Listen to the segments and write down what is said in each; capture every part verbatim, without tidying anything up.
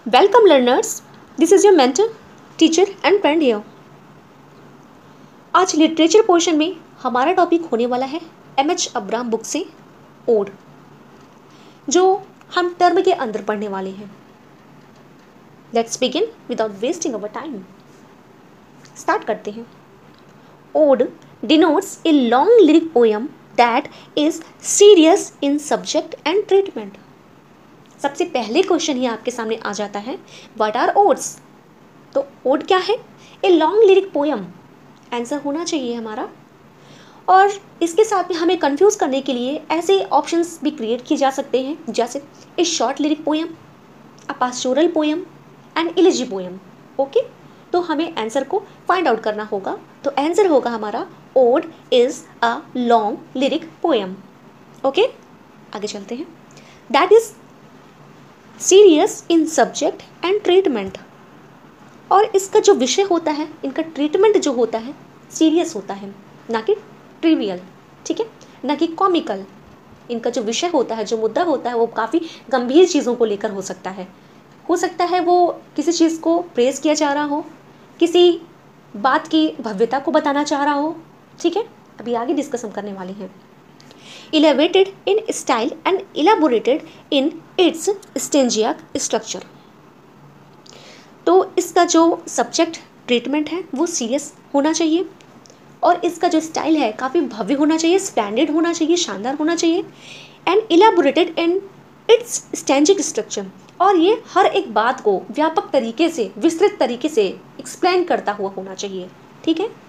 Welcome learners, this is your mentor, teacher and friend here. आज literature portion में हमारा topic होने वाला है एम एच अब्राम बुक से ओड, जो हम टर्म के अंदर पढ़ने वाले हैं. Let's begin without wasting our time. Start करते हैं. Ode denotes a long lyric poem that is serious in subject and treatment. सबसे पहले क्वेश्चन ही आपके सामने आ जाता है, व्हाट आर ओड्स. तो ओड क्या है? A long lyric poem. Answer होना चाहिए हमारा. और इसके साथ में हमें कंफ्यूज करने के लिए ऐसे ऑप्शंस भी क्रिएट किए जा सकते हैं, जैसे a short lyric poem, a pastoral poem and elegy poem. Okay, तो हमें आंसर को फाइंड आउट करना होगा. तो आंसर होगा हमारा ode is a long lyric poem. Okay, आगे चलते हैं. That is serious in subject and treatment. और इसका जो विषय होता है, इनका ट्रीटमेंट जो होता है सीरियस होता है, ना कि ट्रिवियल. ठीक है, ना कि कॉमिकल. इनका जो विषय होता है, जो मुद्दा होता है, वो काफ़ी गंभीर चीज़ों को लेकर हो सकता है. हो सकता है वो किसी चीज़ को प्रेज किया जा रहा हो, किसी बात की भव्यता को बताना चाह रहा हो. ठीक है, अभी आगे डिस्कस हम करने वाले हैं. Elevated in style and elaborated in its stangiac structure. तो इसका जो सब्जेक्ट ट्रीटमेंट है वो सीरियस होना चाहिए, और इसका जो स्टाइल है काफ़ी भव्य होना चाहिए, स्प्लेंडेड होना चाहिए, शानदार होना चाहिए. And elaborated in its stanzaic structure. और ये हर एक बात को व्यापक तरीके से, विस्तृत तरीके से एक्सप्लेन करता हुआ होना चाहिए. ठीक है,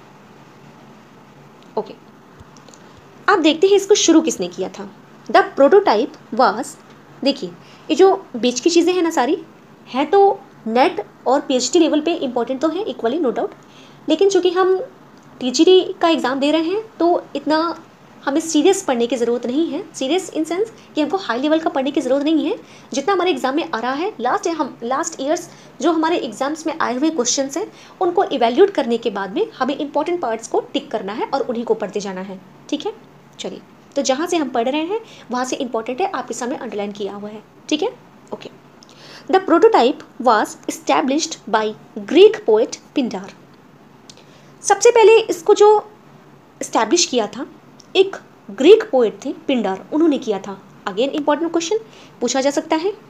ओके. आप देखते हैं इसको शुरू किसने किया था. द प्रोटोटाइप वाज, देखिए ये जो बीच की चीज़ें हैं ना सारी, हैं तो नेट और पीएचडी लेवल पे इंपॉर्टेंट तो है इक्वली, नो डाउट. लेकिन चूंकि हम टीजीडी का एग्ज़ाम दे रहे हैं तो इतना हमें सीरियस पढ़ने की ज़रूरत नहीं है. सीरियस इन सेंस कि हमको हाई लेवल का पढ़ने की ज़रूरत नहीं है. जितना हमारे एग्ज़ाम में आ रहा है, लास्ट हम लास्ट ईयर्स जो हमारे एग्ज़ाम्स में आए हुए क्वेश्चन हैं उनको इवेल्यूट करने के बाद में हमें इंपॉर्टेंट पार्ट्स को टिक करना है और उन्हीं को पढ़ते जाना है. ठीक है, चलिए. तो जहाँ से हम पढ़ रहे हैं वहाँ से इंपॉर्टेंट है, आपके सामने अंडरलाइन किया हुआ है. ठीक है, okay. The prototype was established by Greek poet Pindar. सबसे पहले इसको जो एस्टैब्लिश किया था एक ग्रीक पोएट थे पिंडार, उन्होंने किया था. अगेन इंपॉर्टेंट क्वेश्चन पूछा जा सकता है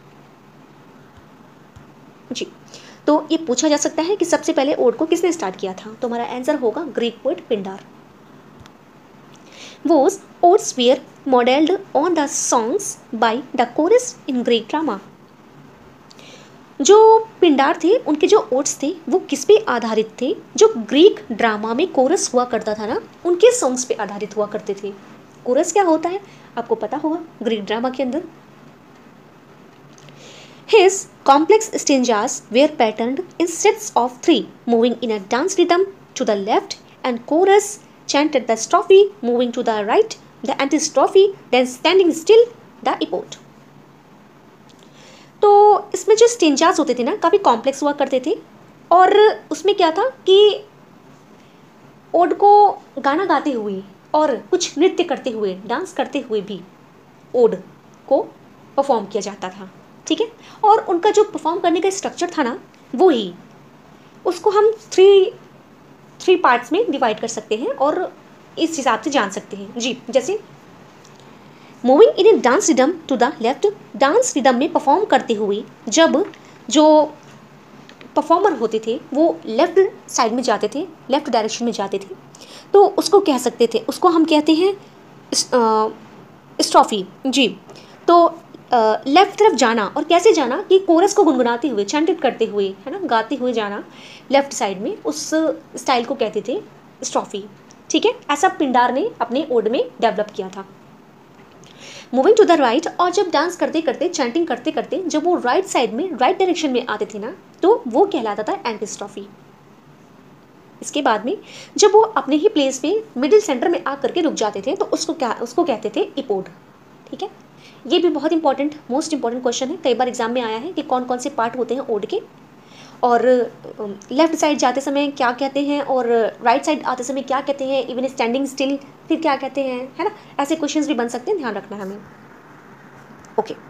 जी. तो ये पूछा जा सकता है कि सबसे पहले ओड को किसने स्टार्ट किया था. तो हमारा आंसर होगा Greek poet Pindar. Whose odes were modeled on the songs by the chorus in Greek drama. जो पिंडार थे उनके जो ओड्स थे वो किस पे आधारित थे? जो ग्रीक ड्रामा में कोरस हुआ करता था ना, उनके सॉन्ग्स पे आधारित हुआ करते थे. कोरस क्या होता है आपको पता होगा ग्रीक ड्रामा के अंदर. His complex stanzas were patterned in sets of three moving in a dance rhythm to the left, and chorus chanted the strophe moving to the right, the antistrophe, then standing still the epote. तो इसमें जो stanzas होते थे ना काफ़ी complex हुआ करते थे, और उसमें क्या था कि ओड को गाना गाते हुए और कुछ नृत्य करते हुए, डांस करते हुए भी ओड को परफॉर्म किया जाता था. ठीक है, और उनका जो परफॉर्म करने का स्ट्रक्चर था ना, वो ही उसको हम थ्री थ्री पार्ट्स में डिवाइड कर सकते हैं और इस हिसाब से जान सकते हैं जी. जैसे moving in a dance rhythm to the left. Dance rhythm में परफॉर्म करते हुए जब जो परफॉर्मर होते थे वो लेफ्ट साइड में जाते थे, लेफ्ट डायरेक्शन में जाते थे, तो उसको कह सकते थे, उसको हम कहते हैं स्ट्रॉफी जी. तो लेफ्ट तरफ जाना, और कैसे जाना कि कोरस को गुनगुनाते हुए, चैंटेड करते हुए, है ना, गाते हुए जाना लेफ्ट साइड में, उस स्टाइल को कहते थे स्ट्रॉफी. ठीक है, ऐसा पिंडार ने अपने ओड में डेवलप किया था. मूविंग टू द राइट, और जब डांस करते करते, चैंटिंग करते करते जब वो राइट साइड में, राइट डायरेक्शन में आते थे ना, तो वो कहलाता था एंटीस्ट्रॉफी. इसके बाद में जब वो अपने ही प्लेस पे मिडिल सेंटर में आ करके रुक जाते थे तो उसको क्या उसको कहते थे इपोड. ठीक है, ये भी बहुत इंपॉर्टेंट, मोस्ट इंपॉर्टेंट क्वेश्चन है. कई बार एग्जाम में आया है कि कौन कौन से पार्ट होते हैं ओड के, और लेफ्ट साइड जाते समय क्या कहते हैं और राइट साइड आते समय क्या कहते हैं, इवन स्टैंडिंग स्टिल फिर क्या कहते हैं, है ना. ऐसे क्वेश्चंस भी बन सकते हैं, ध्यान रखना है हमें. Okay,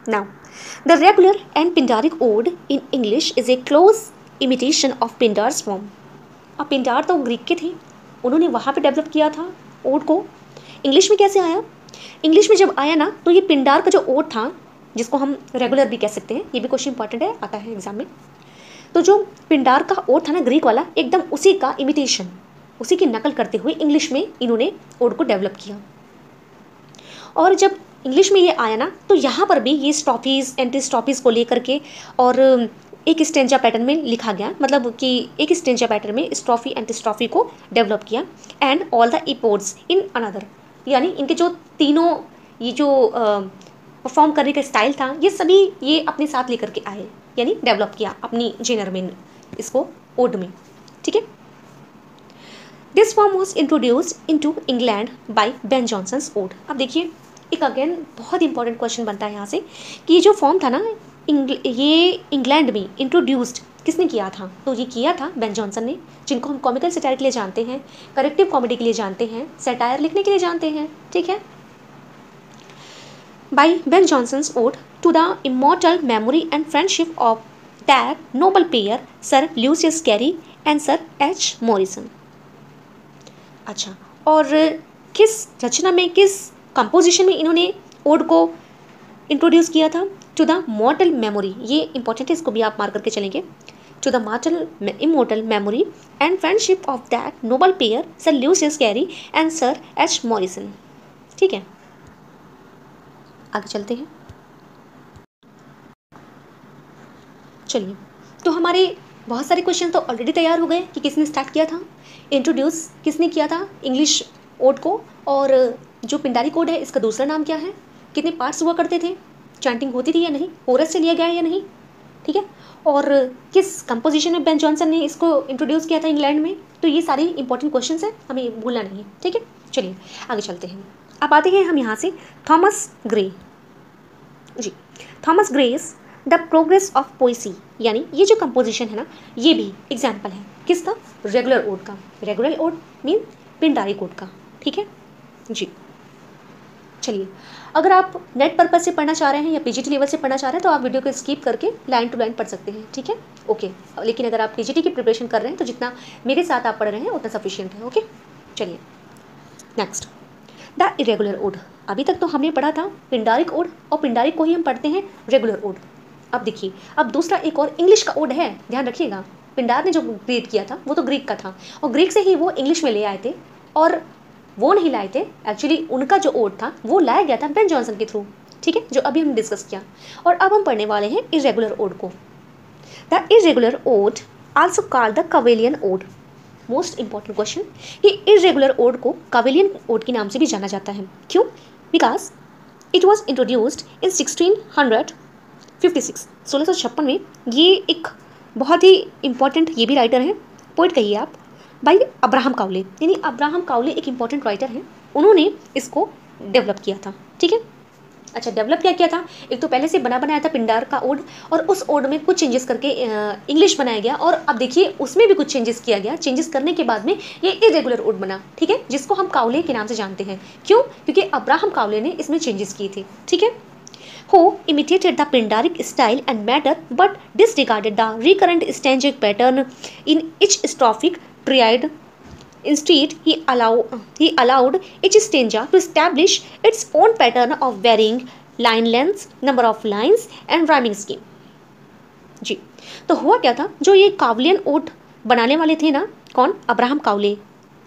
Now, the regular and Pindaric ode in English is a close imitation of Pindar's form. अब पिंडार तो ग्रीक के थे, उन्होंने वहाँ पे डेवलप किया था ओड को। इंग्लिश में कैसे आया? इंग्लिश में जब आया ना तो ये पिंडार का जो ओड था, जिसको हम रेगुलर भी कह सकते हैं, ये भी क्वेश्चन इंपॉर्टेंट है, आता है एग्जाम में। तो जो पिंडार का ओड था ना ग्रीक वाला, एकदम उसी का इमिटेशन, उसी की नकल करते हुए इंग्लिश में इन्होंने ओड को डेवलप किया। और जब इंग्लिश में ये आया ना तो यहाँ पर भी ये स्टॉफीज एंटी स्टॉफीज को लेकर के और एक स्टेंजा पैटर्न में लिखा गया, मतलब कि एक स्टेंजा पैटर्न में स्ट्रॉफी एंटी स्ट्रॉफी को डेवलप किया। And all the epodes in another, यानी इनके जो तीनों ये जो परफॉर्म करने का स्टाइल था, ये सभी ये अपने साथ लेकर के आए, यानी डेवलप किया अपनी जेनर में, इसको ओड में। ठीक है, this form was introduced into England by Ben Jonson's ode. अब देखिए, एक अगेन बहुत इंपॉर्टेंट क्वेश्चन बनता है यहाँ से कि ये जो फॉर्म था ना, इंग्ल ये इंग्लैंड में इंट्रोड्यूस्ड किसने किया था? तो ये किया था बेन जॉनसन ने, जिनको हम कॉमिकल सटायर के लिए जानते हैं, करेक्टिव कॉमेडी के लिए जानते हैं, सटायर लिखने के लिए जानते हैं। ठीक है, by Ben Jonson's ode to the immortal memory and friendship of that noble pair Sir Lucius Cary and Sir H Morison. अच्छा, और किस रचना में, किस कंपोजिशन में इन्होंने ओड को इंट्रोड्यूस किया था? टू द मॉर्टल मेमोरी, ये इंपॉर्टेंट है, इसको भी आप मार करके चलेंगे। To the mortal immortal memory and friendship of that noble pair Sir Lucius Cary and Sir H Morison. ठीक है, आगे चलते हैं। चलिए, तो हमारे बहुत सारे क्वेश्चन तो ऑलरेडी तैयार हो गए कि किसने स्टार्ट किया था, इंट्रोड्यूस किसने किया था इंग्लिश ओड को, और जो पिंडारी कोड है इसका दूसरा नाम क्या है, कितने पार्ट्स हुआ करते थे, चैंटिंग होती थी या नहीं, कोरस से लिया गया है या नहीं। ठीक है, और किस कंपोजिशन में बेन जॉनसन ने इसको इंट्रोड्यूस किया था इंग्लैंड में। तो ये सारे इंपॉर्टेंट क्वेश्चंस हैं, हमें भूलना नहीं है। ठीक है, चलिए आगे चलते हैं। अब आते हैं हम यहाँ से Thomas Gray ji. Thomas Gray's the progress of poesy, यानी ये जो कंपोजिशन है ना, ये भी एग्जाम्पल है किसका? रेगुलर ओड का। Regular ode mean Pindaric ode का। ठीक है जी। चलिए, अगर आप नेट पर्पज से पढ़ना चाह रहे हैं या पीजीटी लेवल से पढ़ना चाह रहे हैं तो आप वीडियो को स्किप करके लाइन टू लाइन पढ़ सकते हैं। ठीक है, ओके। लेकिन अगर आप पीजीटी की प्रिपरेशन कर रहे हैं तो जितना मेरे साथ आप पढ़ रहे हैं उतना सफिशिएंट है। ओके, चलिए नेक्स्ट, द इरेगुलर ओड। अभी तक तो हमने पढ़ा था पिंडारिक ओड, और पिंडारिक को ही हम पढ़ते हैं रेगुलर ओड। अब देखिए, अब दूसरा एक और इंग्लिश का ओड है, ध्यान रखिएगा। पिंडार ने जो क्रिएट किया था वो तो ग्रीक का था, और ग्रीक से ही वो इंग्लिश में ले आए थे, और वो नहीं लाए थे एक्चुअली, उनका जो ओड था वो लाया गया था बेन जॉनसन के थ्रू। ठीक है, जो अभी हम डिस्कस किया। और अब हम पढ़ने वाले हैं इरेगुलर ओड को। The irregular ode also called the Cowleyan ode. Most important question, कि इरेगुलर ओड को कवेलियन ओड के नाम से भी जाना जाता है। क्यों? Because it was introduced in sixteen hundred fifty six, सोलह सौ छप्पन में। ये एक बहुत ही इंपॉर्टेंट, ये भी राइटर हैं, पोइट कहिए आप, बाई अब्राहम काउले। यानी अब्राहम काउले एक इंपॉर्टेंट राइटर हैं, उन्होंने इसको डेवलप किया था। ठीक है, अच्छा, डेवलप क्या किया था? एक तो पहले से बना बनाया था पिंडार का ओड, और उस ओड में कुछ चेंजेस करके इंग्लिश बनाया गया, और अब देखिए उसमें भी कुछ चेंजेस किया गया। चेंजेस करने के बाद में ये इरेगुलर ओड बना। ठीक है, जिसको हम काउले के नाम से जानते हैं। क्यों? क्योंकि अब्राहम काउले ने इसमें चेंजेस किए थे। ठीक है, who imitated the Pindaric style and matter but disregarded the recurrent stangic pattern in each strophic triad. Instead, he, allow, he allowed each stanza to establish its own pattern of varying line lengths, number of lines and rhyming scheme. जी, तो हुआ क्या था, जो ये कावलियन odd बनाने वाले थे ना, कौन? Abraham Cowley.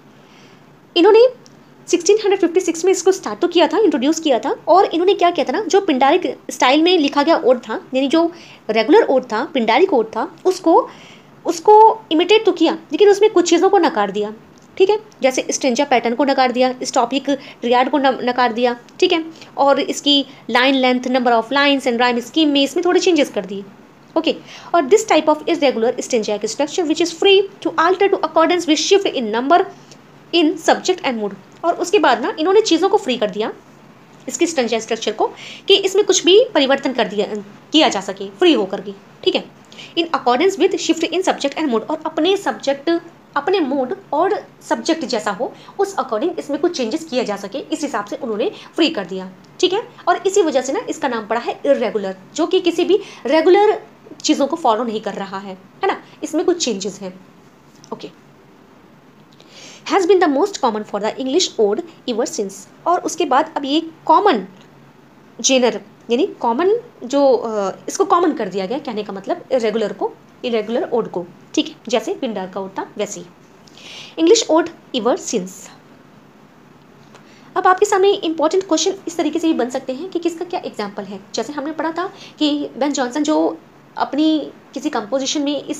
इन्होंने सिक्सटीन फिफ्टी सिक्स में इसको स्टार्ट तो किया था, इंट्रोड्यूस किया था, और इन्होंने क्या किया था ना, जो पिंडारिक स्टाइल में लिखा गया ओड था, यानी जो रेगुलर ओड था, पिंडारिक ओड था, उसको उसको इमिटेट तो किया, लेकिन उसमें कुछ चीज़ों को नकार दिया। ठीक है, जैसे स्टेंजा पैटर्न को नकार दिया, स्टॉपिक ट्रियाड को नकार दिया। ठीक है, और इसकी line length, number of lines and rhyme scheme में इसमें थोड़े चेंजेस कर दिए। ओके, और this type of irregular stanzaic structure which is free to alter to accordance with shift in number in subject and mood. और उसके बाद ना इन्होंने चीज़ों को फ्री कर दिया, इसकी स्टेंजा स्ट्रक्चर को, कि इसमें कुछ भी परिवर्तन कर दिया किया जा सके फ्री होकर के। ठीक है, in accordance with shift in subject and mood, और अपने सब्जेक्ट, अपने मूड और सब्जेक्ट जैसा हो उस अकॉर्डिंग इसमें कुछ चेंजेस किया जा सके, इस हिसाब से उन्होंने फ्री कर दिया। ठीक है, और इसी वजह से ना इसका नाम पड़ा है इर्रेगुलर, जो कि किसी भी रेगुलर चीज़ों को फॉलो नहीं कर रहा है, है ना, इसमें कुछ चेंजेस हैं। Okay, has been the most common for the English ode ever since, और उसके बाद अब ये कॉमन जेनर यानी कॉमन जो इसको कॉमन कर दिया गया, कहने का मतलब इरेगुलर को, इरेगुलर ओड को, ठीक है, जैसे पिंडार का ओड था वैसे ही इंग्लिश ओड इवर सिंस। अब आपके सामने इंपॉर्टेंट क्वेश्चन इस तरीके से भी बन सकते हैं कि किसका क्या एग्जाम्पल है। जैसे हमने पढ़ा था कि बेन जॉनसन जो अपनी किसी कंपोजिशन में इस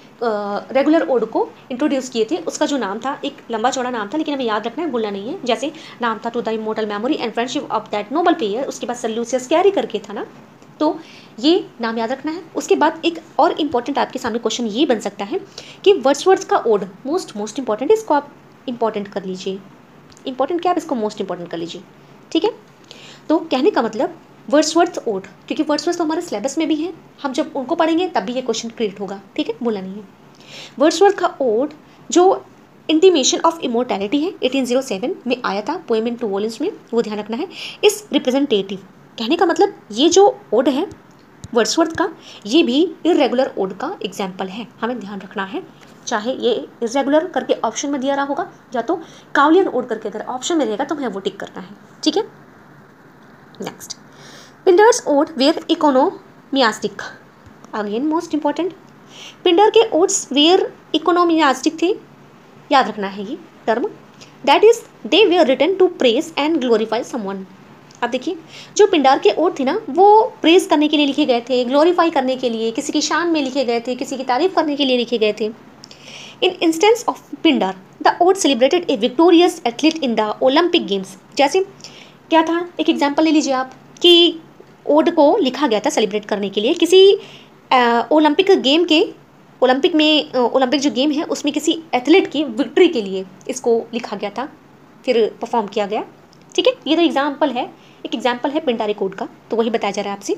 रेगुलर ओड को इंट्रोड्यूस किए थे, उसका जो नाम था, एक लंबा चौड़ा नाम था, लेकिन हमें याद रखना है, भूलना नहीं है। जैसे नाम था to the immortal memory and friendship of that noble pair, उसके बाद सर लूसियस कैरी करके था ना, तो ये नाम याद रखना है। उसके बाद एक और इम्पॉर्टेंट आपके सामने क्वेश्चन ये बन सकता है कि वर्ड्सवर्थ का ओड मोस्ट मोस्ट इंपॉर्टेंट, इसको आप इंपॉर्टेंट कर लीजिए, इंपॉर्टेंट क्या, आप इसको मोस्ट इंपॉर्टेंट कर लीजिए, ठीक है। तो कहने का मतलब वर्ड्सवर्थ ओड, क्योंकि वर्ड्सवर्थ तो हमारे सिलेबस में भी है, हम जब उनको पढ़ेंगे तब भी ये क्वेश्चन क्रिएट होगा, ठीक है, भूलना नहीं है। वर्ड्सवर्थ का ओड जो इंटीमेशन ऑफ इमोर्टैलिटी है अठारह सौ सात में आया था, पोएम इन टू वॉल्यूम्स में, वो ध्यान रखना है। इस रिप्रेजेंटेटिव, कहने का मतलब ये जो ओड है वर्ड्सवर्थ का, ये भी इरेगुलर ओड का एग्जाम्पल है, हमें ध्यान रखना है। चाहे ये इरेगुलर करके ऑप्शन में दिया रहा होगा, या तो काउलियन ओड करके अगर ऑप्शन में रहेगा तो हमें वो टिक करना है, ठीक है। Next, Pindar's ode were encomiastic, again most important. Pindar के ओड्स वेयर इकोनोमियास्टिक थे, याद रखना है ये term, that is they were written to praise and glorify someone. अब देखिए, जो पिंडार के ओड थी ना, वो प्रेज करने के लिए लिखे गए थे, ग्लोरीफाई करने के लिए, किसी की शान में लिखे गए थे, किसी की तारीफ करने के लिए लिखे गए थे। In instance of Pindar the ode celebrated a victorious athlete in the Olympic games. जैसे क्या था, एक एग्जाम्पल ले लीजिए आप, कि ओड को लिखा गया था सेलिब्रेट करने के लिए किसी ओलंपिक गेम के, ओलंपिक में ओलंपिक जो गेम है उसमें किसी एथलीट की विक्ट्री के लिए इसको लिखा गया था, फिर परफॉर्म किया गया, ठीक है। ये तो एग्जाम्पल है, एक एग्जाम्पल है पिंडारी कोड का, तो वही बताया जा रहा है आपसे।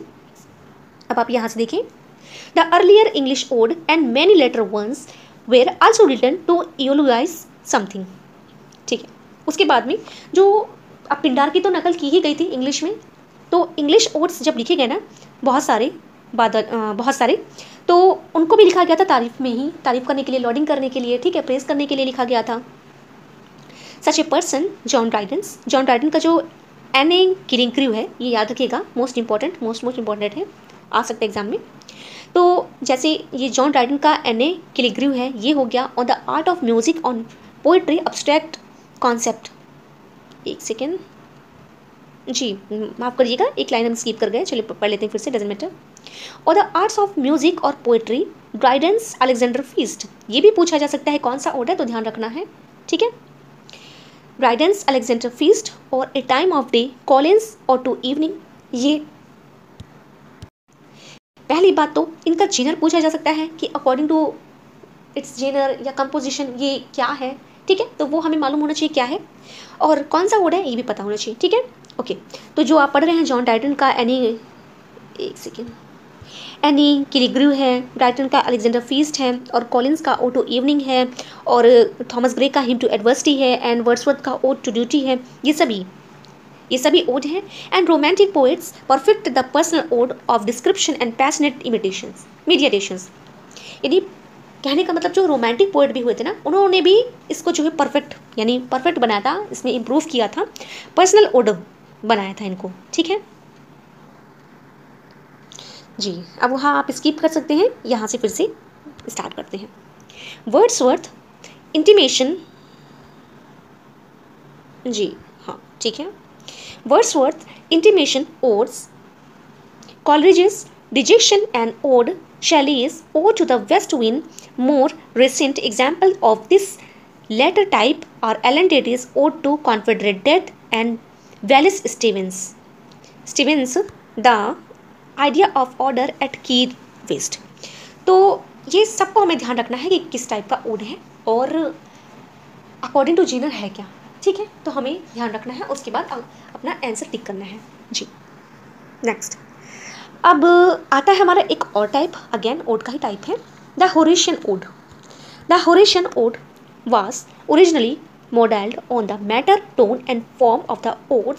अब आप यहाँ से देखें, the earlier English ode and many later ones were also written to eulogize something, ठीक है। उसके बाद में जो अब पिंडार की तो नकल की ही गई थी इंग्लिश में, तो इंग्लिश ओड्स जब लिखे गए ना बहुत सारे बादल बहुत सारे, तो उनको भी लिखा गया था तारीफ में ही, तारीफ करने के लिए, लॉडिंग करने के लिए, ठीक है, प्रेस करने के लिए लिखा गया था। Such a person John Dryden's, John Dryden का जो एन ए किलिंग क्रू है, ये याद रखिएगा, most important most most important है, आ सकता है एग्जाम में। तो जैसे ये जॉन ड्राइडन का एन ए किलिंग क्रू है, ये हो गया on the art of music on poetry abstract concept. एक सेकेंड जी, माफ़ करिएगा, एक लाइन हम स्किप कर गए, चलिए पढ़ लेते हैं फिर से, डजंट मैटर। और द आर्ट्स ऑफ म्यूजिक और पोइट्री ड्राइडेंस अलेक्जेंडर फीस्ट, ये भी पूछा जा सकता है कौन सा ओड है, तो ध्यान रखना है, ठीक है। ड्राइडेंस अलेक्जेंडर फीस्ट और a time of day Collins और टू इवनिंग, ये पहली बात तो इनका जेनर पूछा जा सकता है कि अकॉर्डिंग टू इट्स जेनर या कंपोजिशन ये क्या है, ठीक है, तो वो हमें मालूम होना चाहिए क्या है, और कौन सा वर्ड है ये भी पता होना चाहिए, ठीक है। ओके, तो जो आप पढ़ रहे हैं जॉन ड्राइडन का एनी, एक सेकेंड, एनी किलिग्रू है, ड्राइडन का अलेक्जेंडर फीस्ट है, और कॉलिंस का ओ टू इवनिंग है, और थॉमस ग्रे का हिम टू एडवर्सिटी है, एंड वर्ड्सवर्थ का ओड टू ड्यूटी है, ये सभी ये सभी ओड हैं। And romantic poets perfect the personal ode of description and passionate imitations meditations, यानी कहने का मतलब जो रोमांटिक पोएट भी हुए थे ना, उन्होंने भी इसको जो है परफेक्ट यानी परफेक्ट बनाया था, इसमें इम्प्रूव किया था, पर्सनल ओड बनाया था इनको, ठीक है जी। अब वहाँ आप स्किप कर सकते हैं, यहाँ से फिर से स्टार्ट करते हैं। वर्ड्सवर्थ इंटीमेशन, जी हाँ ठीक है, Wordsworth intimation odes, Coleridge's dejection and ode, Shelley's Ode to the West Wind. More recent example of this latter type are Alan Dady's Ode to Confederate Death and Wallace Stevens. Stevens, The Idea of Order at Key West. तो ये सबको हमें ध्यान रखना है कि किस type का ओड है और अकॉर्डिंग टू जेनर है क्या, ठीक है, तो हमें ध्यान रखना है, उसके बाद अपना आंसर टिक करना है जी। नेक्स्ट, अब आता है हमारा एक और टाइप, अगेन ओड का ही टाइप है, the Horatian ode. The Horatian ode was originally modeled on the matter, tone and form of the odes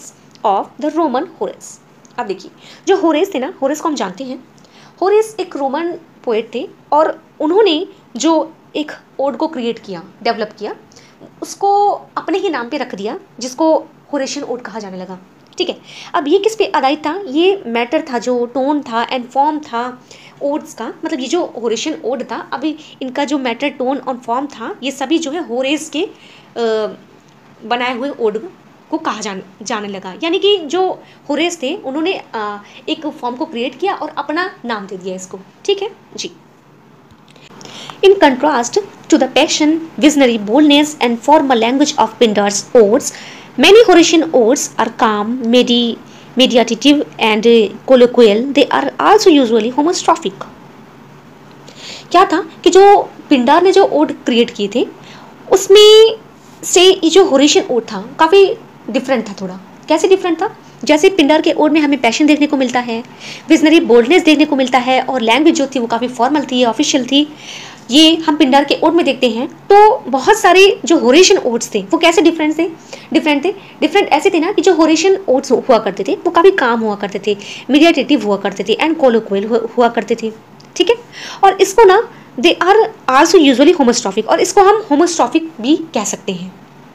of the Roman Horace. अब देखिए, जो होरेस थे ना, होरेस को हम जानते हैं, होरेस एक रोमन पोएट थे और उन्होंने जो एक ओड को क्रिएट किया, डेवलप किया, उसको अपने ही नाम पे रख दिया, जिसको होरेशियन ओड कहा जाने लगा। ठीक है, अब ये किस पे आधारित था? ये मैटर था, जो टोन था एंड फॉर्म था ओड्स का, मतलब ये जो होरेशियन ओड था, अभी इनका जो मैटर, टोन और फॉर्म था, ये सभी जो है होरेस के आ, बनाए हुए ओड को कहा जान जाने लगा। यानी कि जो होरेस थे उन्होंने आ, एक फॉर्म को क्रिएट किया और अपना नाम दे दिया इसको। ठीक है जी। In contrast to the passion, visionary boldness and formal language of Pindar's odes, many Horatian odes are calm, medi meditative and uh, colloquial. They are also usually homostrophic. क्या था कि जो पिंडार ने जो ओड क्रिएट किए थे उसमें से ये जो होरेशियन ओड था काफ़ी डिफरेंट था। थोड़ा कैसे डिफरेंट था? जैसे पिंडार के ओड में हमें पैशन देखने को मिलता है, विजनरी बोल्डनेस देखने को मिलता है, और लैंग्वेज जो थी वो काफ़ी फॉर्मल थी, ऑफिशियल थी। ये हम पिंडार के ओड में देखते हैं। तो बहुत सारे जो होरेशियन ओड्स थे वो कैसे डिफरेंट थे डिफरेंट थे डिफरेंट ऐसे थे ना कि जो होरेशियन ओड्स हुआ करते थे वो काफ़ी काम हुआ करते थे, मीडिएटिव हुआ करते थे एंड कोलोक्वियल हुआ करते थे। ठीक है, और इसको ना they are also usually homostrophic, और इसको हम होमोस्ट्रॉफिक भी कह सकते हैं।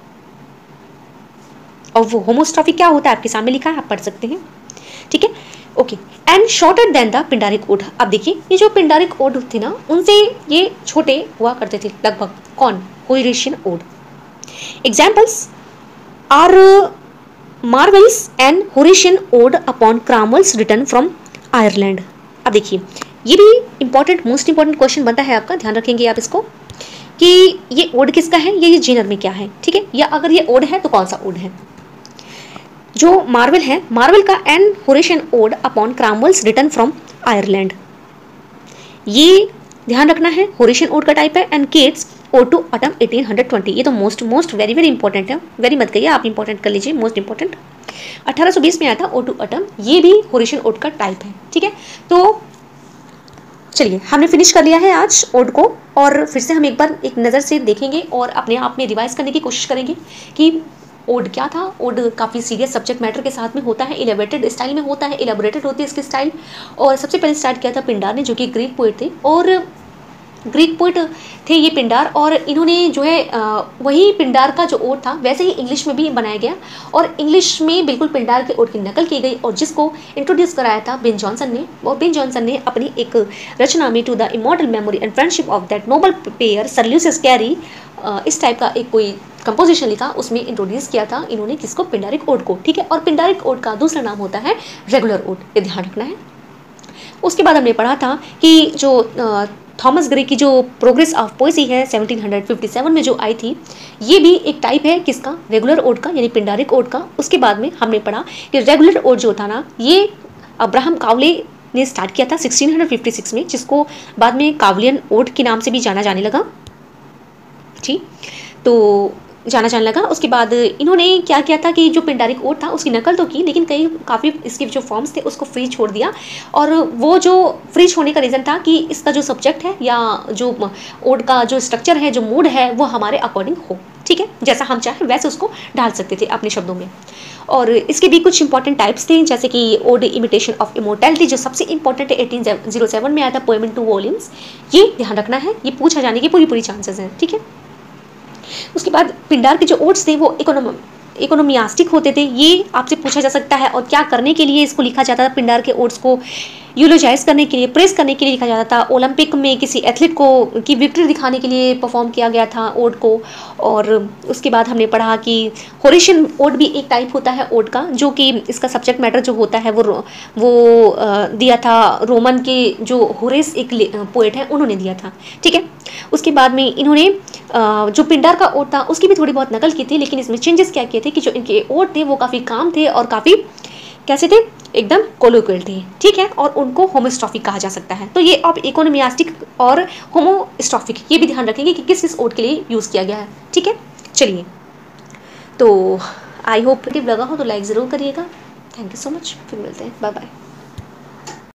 और वो होमोस्ट्रॉफिक क्या होता है आपके सामने लिखा है, आप पढ़ सकते हैं। ठीक है, okay. And shorter than the Pindaric ode. अब देखिए, ये जो पिंडारिक ओड थे ना उनसे ये छोटे हुआ करते थे लगभग। कौन? Horatian ode. Examples are Marvell's and Horatian ode upon Cromwell's return from Ireland. अब देखिए, ये भी इंपॉर्टेंट, मोस्ट इंपॉर्टेंट क्वेश्चन बनता है आपका, ध्यान रखेंगे आप इसको कि ये ओड किसका है, ये ये जेनर में क्या है। ठीक है, या अगर ये ओड है तो कौन सा ओड है। जो मार्वेल है, मार्वेल का and Horatian ode upon Cromwell's return from Ireland, ये ध्यान रखना है, होरेशियन ओड का टाइप है। And Keats ode to autumn eighteen twenty, ये तो most most very very important है, वेरी मत कहिए आप, इंपॉर्टेंट कर लीजिए, मोस्ट इंपॉर्टेंट। अठारह सौ बीस में आया था ओड टू ऑटम, ये भी होरेशियन ओड का टाइप है। ठीक है, तो चलिए हमने फिनिश कर लिया है आज ओड को, और फिर से हम एक बार एक नज़र से देखेंगे और अपने आप में रिवाइज करने की कोशिश करेंगे कि ओड क्या था। ओड काफ़ी सीरियस सब्जेक्ट मैटर के साथ में होता है, इलेबरेटेड स्टाइल में होता है, इलेबरेटेड होती है इसकी स्टाइल। और सबसे पहले स्टार्ट किया था पिंडार ने, जो कि ग्रीक पोइट थे, और ग्रीक पोइट थे ये पिंडार, और इन्होंने जो है आ, वही पिंडार का जो ओड था वैसे ही इंग्लिश में भी बनाया गया, और इंग्लिश में बिल्कुल पिंडार के ओड की नकल की गई, और जिसको इंट्रोड्यूस कराया था बेन जॉनसन ने। और बेन जॉनसन ने अपनी एक रचना में, to the immortal memory and friendship of that noble pair Sir Lucius Cary, इस टाइप का एक कोई कंपोजिशन लिखा, उसमें इंट्रोड्यूस किया था इन्होंने किसको, पिंडारिक ओड को। ठीक है, और पिंडारिक ओड का दूसरा नाम होता है रेगुलर ओड, ये ध्यान रखना है। उसके बाद हमने पढ़ा था कि जो थॉमस ग्रे की जो प्रोग्रेस ऑफ पोएसी है सेवनटीन फिफ्टी सेवन में जो आई थी, ये भी एक टाइप है किसका, रेगुलर ओड का, यानी पिंडारिक ओड का। उसके बाद में हमने पढ़ा कि रेगुलर ओड जो था ना, ये अब्राहम कावले ने स्टार्ट किया था सिक्सटीन फिफ्टी सिक्स में, जिसको बाद में कावलियन ओड के नाम से भी जाना जाने लगा। ठीक, तो जाना जाने लगा। उसके बाद इन्होंने क्या किया था कि जो पिंडारिक ओड था उसकी नकल तो की, लेकिन कई काफ़ी इसके जो फॉर्म्स थे उसको फ्री छोड़ दिया, और वो जो फ्री छोड़ने का रीज़न था कि इसका जो सब्जेक्ट है या जो ओड का जो स्ट्रक्चर है, जो मूड है, वो हमारे अकॉर्डिंग हो। ठीक है, जैसा हम चाहें वैसे उसको डाल सकते थे अपने शब्दों में। और इसके भी कुछ इंपॉर्टेंट टाइप्स थे, जैसे कि ओड इमिटेशन ऑफ इमोर्टैलिटी, जो सबसे इंपॉर्टेंट है, एटीन जीरो सेवन में आया था, पोएम इन टू वॉल्यूम्स। ये ध्यान रखना है, ये पूछा जाने की पूरी पूरी चांसेस हैं। ठीक है, उसके बाद पिंडार के जो ओड्स थे वो इकोनॉम इकोनोमियास्टिक होते थे, ये आपसे पूछा जा सकता है। और क्या करने के लिए इसको लिखा जाता था, पिंडार के ओड्स को यूलोजाइज करने के लिए, प्रेस करने के लिए लिखा जाता था। ओलंपिक में किसी एथलीट को की विक्ट्री दिखाने के लिए परफॉर्म किया गया था ओड को। और उसके बाद हमने पढ़ा कि होरेशियन ओड भी एक टाइप होता है ओड का, जो कि इसका सब्जेक्ट मैटर जो होता है वो वो दिया था रोमन के जो होरेस एक पोएट हैं उन्होंने दिया था। ठीक है, उसके बाद में इन्होंने जो पिंडार का ओड था उसकी भी थोड़ी बहुत नकल की थी, लेकिन इसमें चेंजेस क्या किए थे कि जो इनके ओड थे वो काफ़ी काम थे और काफ़ी कैसे थे, एकदम कोलोक्वियल थे। ठीक है, और उनको होमोस्ट्रॉफिक कहा जा सकता है। तो ये अब इकोनोमियास्टिक और होमोस्ट्रॉफिक, ये भी ध्यान रखेंगे कि किस किस ओड के लिए यूज़ किया गया है। ठीक है, चलिए, तो आई होप लगा हो तो लाइक ज़रूर करिएगा। थैंक यू सो मच, फिर मिलते हैं, बाय बाय।